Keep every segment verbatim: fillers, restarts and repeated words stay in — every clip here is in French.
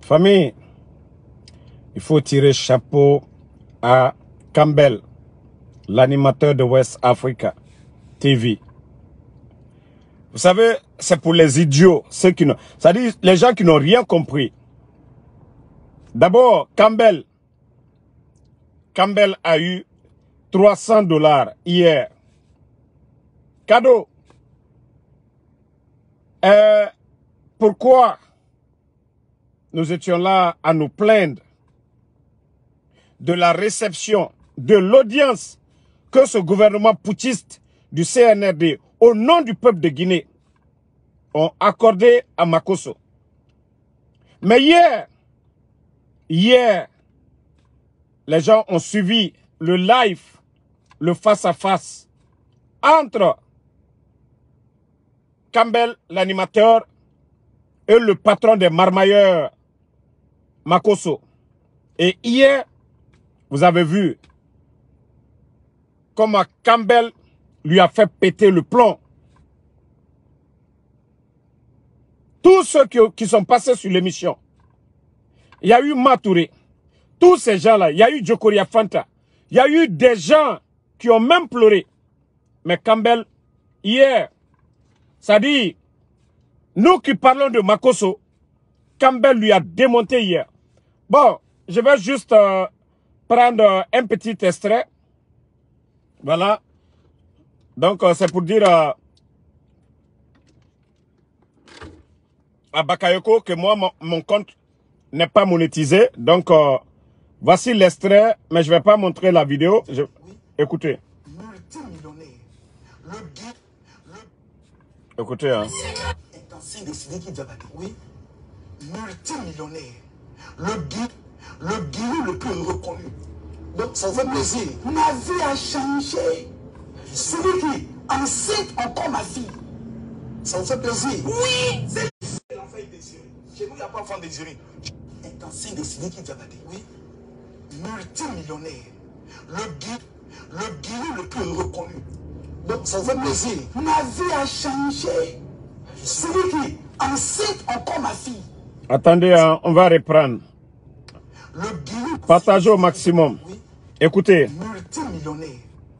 Famille, il faut tirer chapeau à Campbell, l'animateur de West Africa T V. Vous savez, c'est pour les idiots, ceux qui n'ont, c'est-à-dire les gens qui n'ont rien compris. D'abord, Campbell, Campbell a eu trois cents dollars hier. Cadeau. Euh, pourquoi nous étions là à nous plaindre de la réception, de l'audience que ce gouvernement putschiste du C N R D, au nom du peuple de Guinée, ont accordé à Makosso. Mais hier, hier, les gens ont suivi le live, le face-à-face entre Campbell, l'animateur, et le patron des marmailleurs, Makosso. Et hier, vous avez vu comment Campbell lui a fait péter le plomb. Tous ceux qui, qui sont passés sur l'émission, il y a eu Matouré, tous ces gens-là, il y a eu Jokoria Fanta, il y a eu des gens qui ont même pleuré. Mais Campbell, hier, ça dit, nous qui parlons de Makosso, Campbell lui a démonté hier. Bon, je vais juste euh, prendre euh, un petit extrait. Voilà. Donc, euh, c'est pour dire euh, à Bakayoko que moi, mon, mon compte n'est pas monétisé. Donc, euh, voici l'extrait, mais je ne vais pas montrer la vidéo. Je... Oui. Écoutez. Multimillionnaire. Le guide, le... Écoutez, hein. Oui. Multimillionnaire. Le guide, le guide le plus reconnu. Donc, ça fait plaisir. Ma vie a changé. Celui qui enseigne encore ma vie. Ça vous fait plaisir? Oui. C'est l'enfant désiré. Chez nous, il n'y a pas d'enfant désiré. Intensif de Sidiki Diabaté. Oui. Multimillionnaire. Le guide, le guide le plus reconnu. Donc, ça vous fait plaisir. Ma vie a changé. Celui qui enseigne encore ma fille. Attendez, hein, on va reprendre. Le guide. Partagez au maximum. Oui. Écoutez. Multimillionnaire.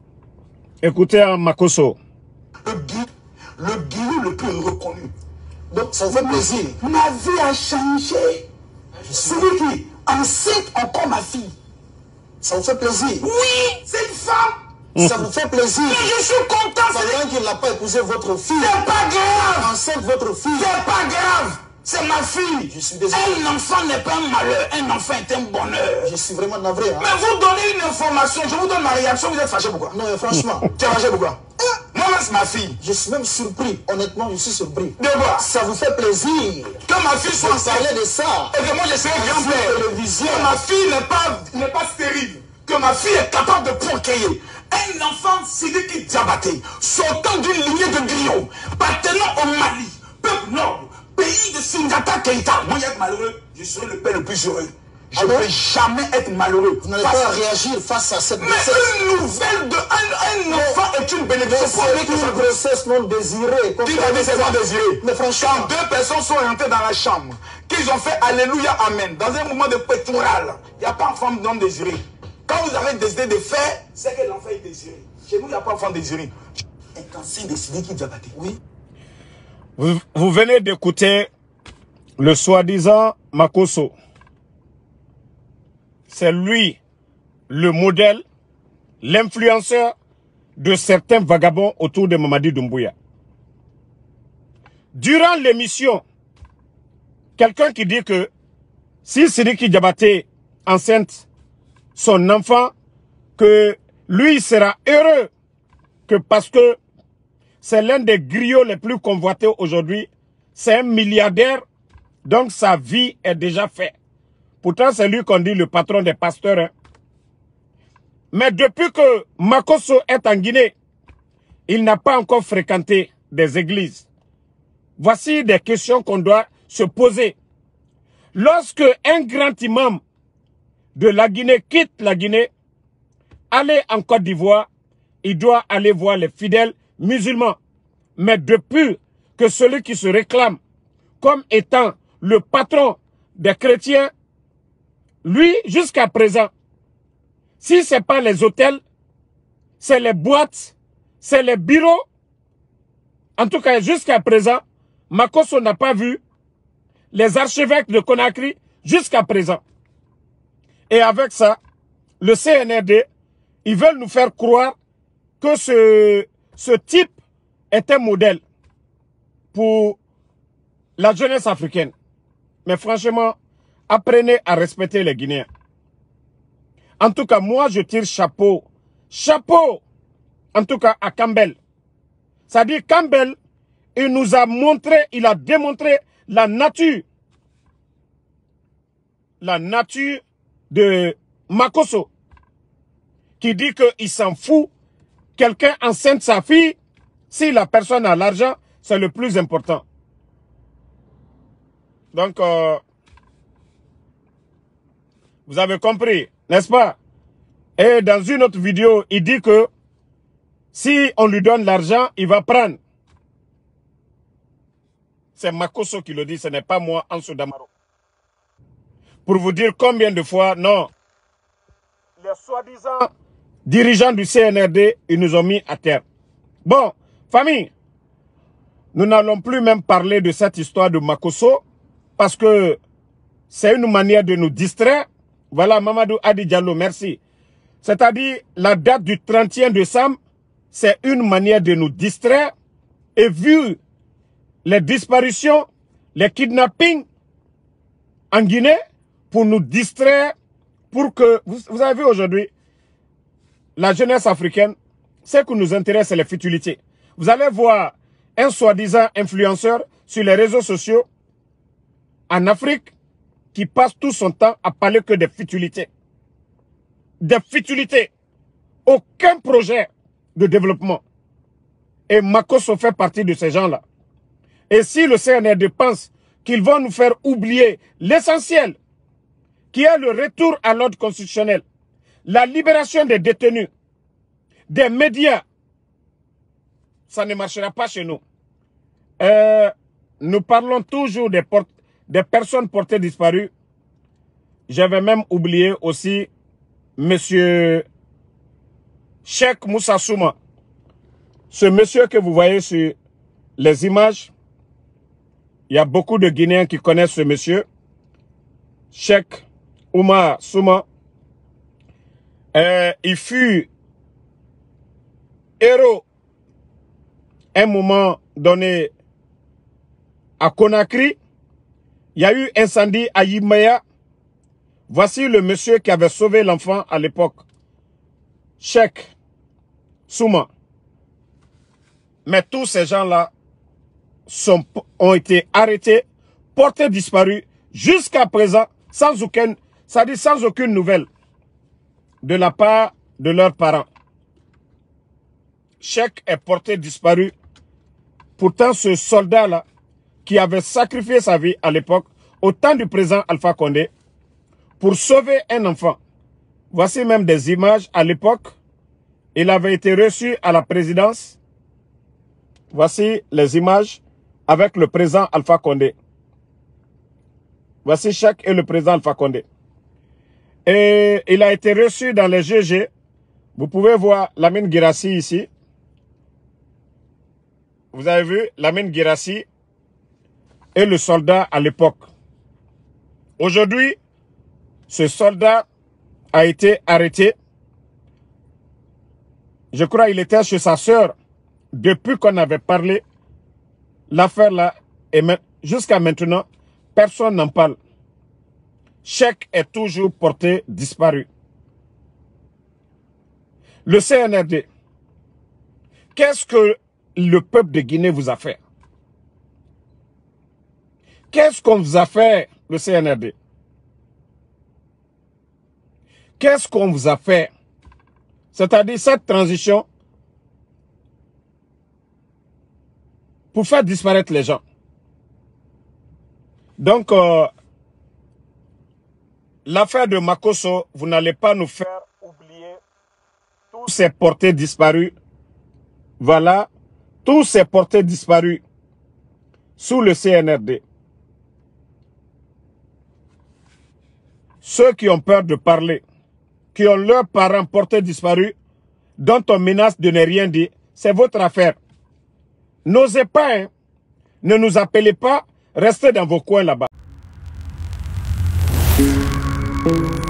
Écoutez hein, Makosso. Le guide, le guide le plus reconnu. Donc, ça vous fait plaisir. Ma vie a changé. Celui qui enseigne encore ma fille. Ça vous fait plaisir? Oui, c'est une femme. Ça vous fait plaisir? Mais je suis content. C'est qu'il n'a pas épousé votre fille. C'est pas grave. Enceinte votre fille. C'est pas grave. C'est ma fille. Je suis désolé. Un enfant n'est pas un malheur. Un enfant est un bonheur. Je suis vraiment navré. Hein? Mais vous donnez une information. Je vous donne ma réaction. Vous êtes fâché pourquoi? Non, mais franchement. Tu es fâché pourquoi? Moi, c'est ma fille. Je suis même surpris. Honnêtement, je suis surpris. De quoi? Ça vous fait plaisir que ma fille soit enceinte de ça. Et que moi, je serai grand-père. Que ma fille n'est pas, n'est pas stérile. Que ma fille est capable de procréer. Un enfant Sidiki Diabaté, sortant d'une lignée de griots, appartenant au Mali, peuple noble, pays de Singata Keita. Moi, être malheureux, je serai le père le plus heureux. Je ne vais jamais être malheureux. Vous n'allez pas réagir face à cette grossesse. Mais une nouvelle de un, un enfant est une bénédiction. C'est une grossesse non désirée. Qui va dire c'est non désiré? Mais franchement, quand deux personnes sont rentrées dans la chambre, qu'ils ont fait Alléluia, Amen, dans un moment de pétronal, il n'y a pas de femme non désirée. Quand vous avez décidé de faire, c'est que l'enfant est désiré. Chez nous, il n'y a pas d'enfant désiré. Intensif décidé qui doit battre. Oui. Vous, vous venez d'écouter le soi-disant Makosso. C'est lui, le modèle, l'influenceur de certains vagabonds autour de Mamadi Doumbouya. Durant l'émission, quelqu'un qui dit que si Sidiki Diabaté enceinte son enfant, que lui sera heureux, que parce que c'est l'un des griots les plus convoités aujourd'hui, c'est un milliardaire, donc sa vie est déjà faite. Pourtant, c'est lui qu'on dit le patron des pasteurs. Hein. Mais depuis que Makosso est en Guinée, il n'a pas encore fréquenté des églises. Voici des questions qu'on doit se poser. Lorsque un grand imam de la Guinée quitte la Guinée, aller en Côte d'Ivoire, il doit aller voir les fidèles musulmans. Mais depuis que celui qui se réclame comme étant le patron des chrétiens, lui, jusqu'à présent, si ce n'est pas les hôtels, c'est les boîtes, c'est les bureaux. En tout cas, jusqu'à présent, Makosso n'a pas vu les archevêques de Conakry jusqu'à présent. Et avec ça, le C N R D, ils veulent nous faire croire que ce, ce type est un modèle pour la jeunesse africaine. Mais franchement, apprenez à respecter les Guinéens. En tout cas, moi, je tire chapeau. Chapeau, en tout cas, à Campbell. C'est-à-dire, Campbell, il nous a montré, il a démontré la nature. La nature de Makosso. Qui dit qu'il s'en fout. Quelqu'un enceinte sa fille. Si la personne a l'argent, c'est le plus important. Donc, euh, vous avez compris, n'est-ce pas? Et dans une autre vidéo, il dit que si on lui donne l'argent, il va prendre. C'est Makosso qui le dit, ce n'est pas moi, Ansou Damaro. Pour vous dire combien de fois, non. Les soi-disant dirigeants du C N R D, ils nous ont mis à terre. Bon, famille, nous n'allons plus même parler de cette histoire de Makosso parce que c'est une manière de nous distraire. Voilà, Mamadou Adi Diallo, merci. C'est-à-dire, la date du trente et un décembre, c'est une manière de nous distraire. Et vu les disparitions, les kidnappings en Guinée, pour nous distraire, pour que, vous, vous avez vu aujourd'hui, la jeunesse africaine, ce qui nous intéresse, c'est les futilités. Vous allez voir un soi-disant influenceur sur les réseaux sociaux en Afrique qui passe tout son temps à parler que des futilités. Des futilités. Aucun projet de développement. Et Makosso fait partie de ces gens-là. Et si le C N R D pense qu'ils vont nous faire oublier l'essentiel, qui est le retour à l'ordre constitutionnel, la libération des détenus, des médias, ça ne marchera pas chez nous. Euh, nous parlons toujours des, des personnes portées disparues. J'avais même oublié aussi monsieur Cheikh Moussa Souma. Ce monsieur que vous voyez sur les images, il y a beaucoup de Guinéens qui connaissent ce monsieur. Cheikh Oumar Souma. Euh, il fut héros à un moment donné à Conakry. Il y a eu incendie à Yimaya. Voici le monsieur qui avait sauvé l'enfant à l'époque. Cheikh Souma. Mais tous ces gens-là sont, ont été arrêtés, portés disparus, jusqu'à présent, sans aucune, ça dit sans aucune nouvelle de la part de leurs parents. Cheikh est porté disparu. Pourtant, ce soldat-là, qui avait sacrifié sa vie à l'époque, au temps du président Alpha Condé, pour sauver un enfant. Voici même des images à l'époque. Il avait été reçu à la présidence. Voici les images avec le président Alpha Condé. Voici Cheikh et le président Alpha Condé. Et il a été reçu dans les G G. Vous pouvez voir Lamine Guirassy ici. Vous avez vu Lamine Guirassy et le soldat à l'époque. Aujourd'hui, ce soldat a été arrêté. Je crois qu'il était chez sa sœur. Depuis qu'on avait parlé, l'affaire là, et jusqu'à maintenant, personne n'en parle. Cheikh est toujours porté disparu. Le C N R D, qu'est-ce que le peuple de Guinée vous a fait? Qu'est-ce qu'on vous a fait, le C N R D? Qu'est-ce qu'on vous a fait? C'est-à-dire cette transition pour faire disparaître les gens. Donc, euh, l'affaire de Makosso, vous n'allez pas nous faire oublier tous ces portés disparus. Voilà, tous ces portés disparus sous le C N R D. Ceux qui ont peur de parler, qui ont leurs parents portés disparus, dont on menace de ne rien dire, c'est votre affaire. N'osez pas, hein. Ne nous appelez pas, restez dans vos coins là-bas.